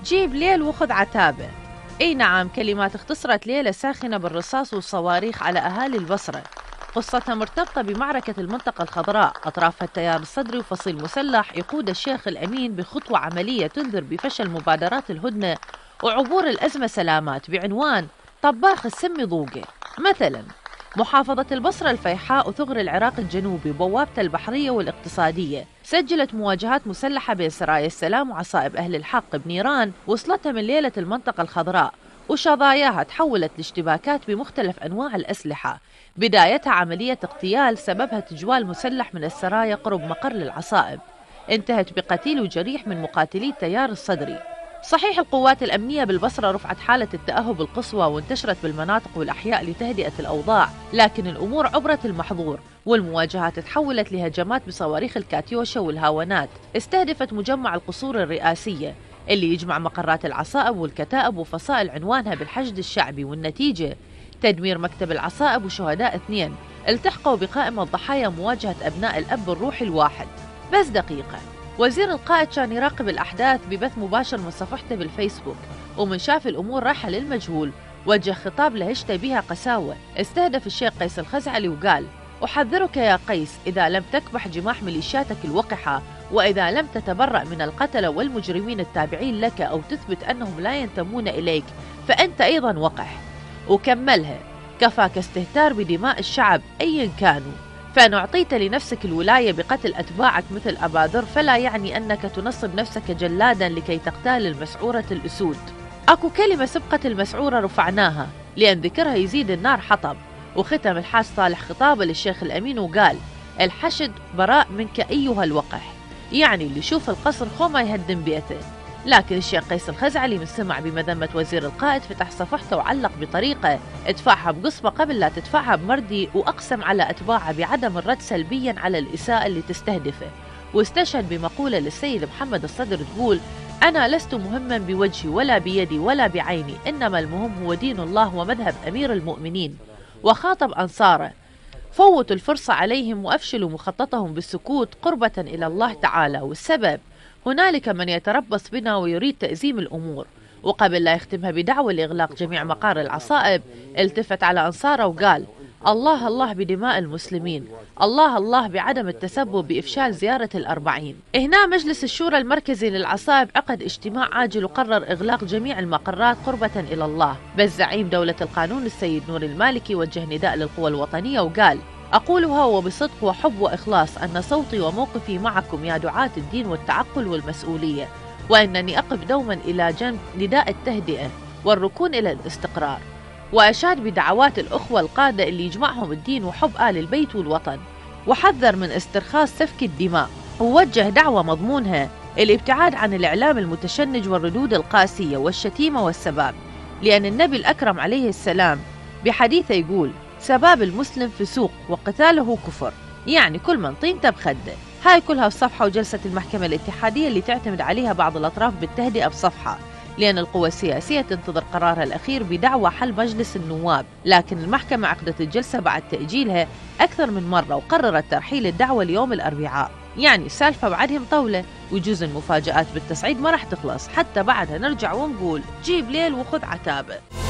جيب ليل وخذ عتابة. اي نعم، كلمات اختصرت ليلة ساخنة بالرصاص والصواريخ على اهالي البصرة. قصتها مرتبطة بمعركة المنطقة الخضراء، أطرافها التيار الصدري وفصيل مسلح يقود الشيخ الأمين بخطوة عملية تنذر بفشل مبادرات الهدنة وعبور الأزمة سلامات بعنوان طباخ السم ذوقه. مثلا محافظة البصرة الفيحاء وثغر العراق الجنوبي وبوابته البحرية والاقتصادية سجلت مواجهات مسلحة بين سرايا السلام وعصائب أهل الحق بنيران وصلتها من ليلة المنطقة الخضراء، وشظاياها تحولت لاشتباكات بمختلف أنواع الأسلحة. بدايتها عملية اغتيال سببها تجوال مسلح من السرايا قرب مقر للعصائب، انتهت بقتيل وجريح من مقاتلي التيار الصدري. صحيح القوات الأمنية بالبصرة رفعت حالة التأهب القصوى وانتشرت بالمناطق والأحياء لتهدئة الأوضاع، لكن الأمور عبرت المحظور والمواجهات تحولت لهجمات بصواريخ الكاتيوشا والهاونات استهدفت مجمع القصور الرئاسية اللي يجمع مقرات العصائب والكتائب وفصائل عنوانها بالحشد الشعبي، والنتيجة تدمير مكتب العصائب وشهداء 2 التحقوا بقائمة ضحايا مواجهة أبناء الأب الروحي الواحد. بس دقيقة، وزير القائد كان يراقب الأحداث ببث مباشر من صفحته بالفيسبوك، ومن شاف الأمور رايحة للمجهول وجه خطاب له اشتبيها قساوة، استهدف الشيخ قيس الخزعلي وقال: أحذرك يا قيس إذا لم تكبح جماح ميليشياتك الوقحة، وإذا لم تتبرأ من القتلة والمجرمين التابعين لك أو تثبت أنهم لا ينتمون إليك فأنت أيضا وقح. وكملها: كفاك استهتار بدماء الشعب أيا كانوا، فإن أعطيت لنفسك الولاية بقتل أتباعك مثل أباذر فلا يعني أنك تنصب نفسك جلادا لكي تقتال المسعورة الأسود. أكو كلمة سبقة المسعورة رفعناها لأن ذكرها يزيد النار حطب. وختم الحاج صالح خطابه للشيخ الأمين وقال: الحشد براء منك أيها الوقح، يعني اللي يشوف القصر خو ما يهدم بيته. لكن الشيخ قيس الخزعلي من سمع بمذمة وزير القائد فتح صفحته وعلق بطريقة: ادفعها بقصبة قبل لا تدفعها بمردي، وأقسم على أتباعه بعدم الرد سلبيا على الإساءة اللي تستهدفه، واستشهد بمقولة للسيد محمد الصدر تقول: أنا لست مهما بوجهي ولا بيدي ولا بعيني، إنما المهم هو دين الله ومذهب أمير المؤمنين. وخاطب أنصاره: فوتوا الفرصة عليهم وأفشلوا مخططهم بالسكوت قربة إلى الله تعالى، والسبب هنالك من يتربص بنا ويريد تأزيم الأمور. وقبل لا يختمها بدعوة لإغلاق جميع مقار العصائب التفت على أنصاره وقال: الله الله بدماء المسلمين، الله الله بعدم التسبب بإفشال زيارة الأربعين. هنا مجلس الشورى المركزي للعصائب عقد اجتماع عاجل وقرر إغلاق جميع المقرات قربة إلى الله، بس زعيم دولة القانون السيد نور المالكي وجه نداء للقوى الوطنية وقال: أقولها وبصدق وحب وإخلاص أن صوتي وموقفي معكم يا دعاة الدين والتعقل والمسؤولية، وأنني أقف دوما إلى جنب نداء التهدئة والركون إلى الاستقرار. وأشاد بدعوات الأخوة القادة اللي يجمعهم الدين وحب آل البيت والوطن، وحذر من استرخاص سفك الدماء، ووجه دعوة مضمونها الابتعاد عن الإعلام المتشنج والردود القاسية والشتيمة والسباب، لأن النبي الأكرم عليه السلام بحديثه يقول: سباب المسلم فسوق وقتاله كفر، يعني كل من طينته بخده. هاي كلها بصفحة، وجلسة المحكمة الاتحادية اللي تعتمد عليها بعض الأطراف بالتهدئة بصفحة، لأن القوى السياسية تنتظر قرارها الأخير بدعوى حل مجلس النواب، لكن المحكمة عقدت الجلسة بعد تأجيلها أكثر من مرة وقررت ترحيل الدعوة ليوم الأربعاء. يعني السالفة بعدها مطولة، ويجوز المفاجآت بالتصعيد ما راح تخلص، حتى بعدها نرجع ونقول: جيب ليل وخذ عتابة.